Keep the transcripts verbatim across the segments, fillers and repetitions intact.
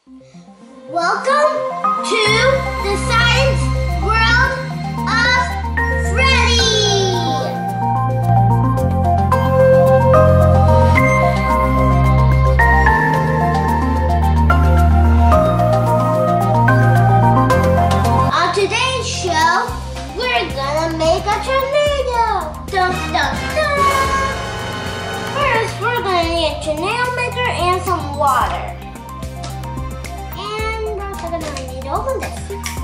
Welcome to the Science World of Freddy! On today's show, we're gonna make a tornado! Dun, dun, dun. First, we're gonna need a tornado maker and some water. I'm gonna need to open this.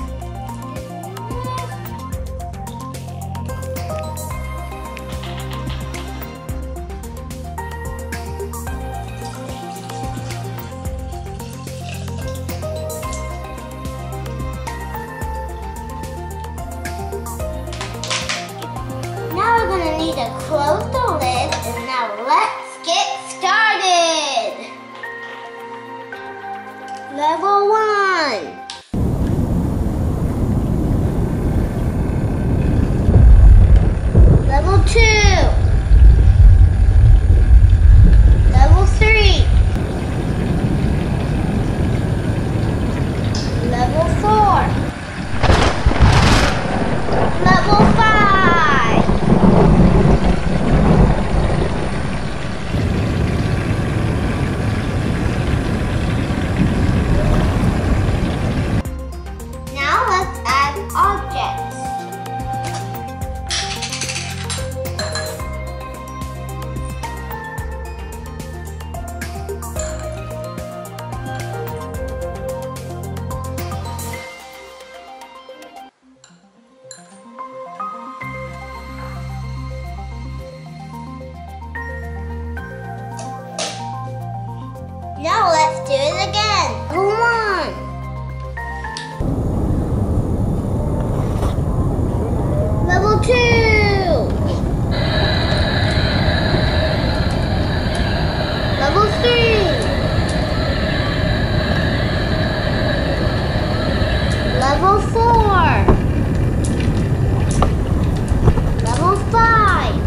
Now we're gonna need to close the lid, and now let's get started. Level one. Level two. Level three. Level four. Level five. Now let's add objects. Now let's do it again. Come on. Level two. Level three. Level four. Level five.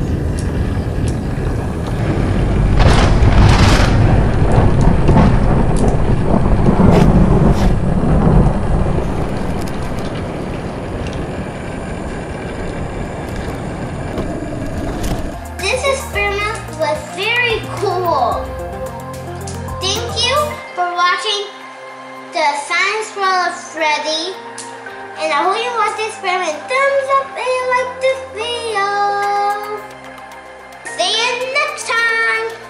This experiment was very cool. Thank you for watching the Science World of Freddy. And I hope you watch this experiment. Thumbs up and like this video. See you next time.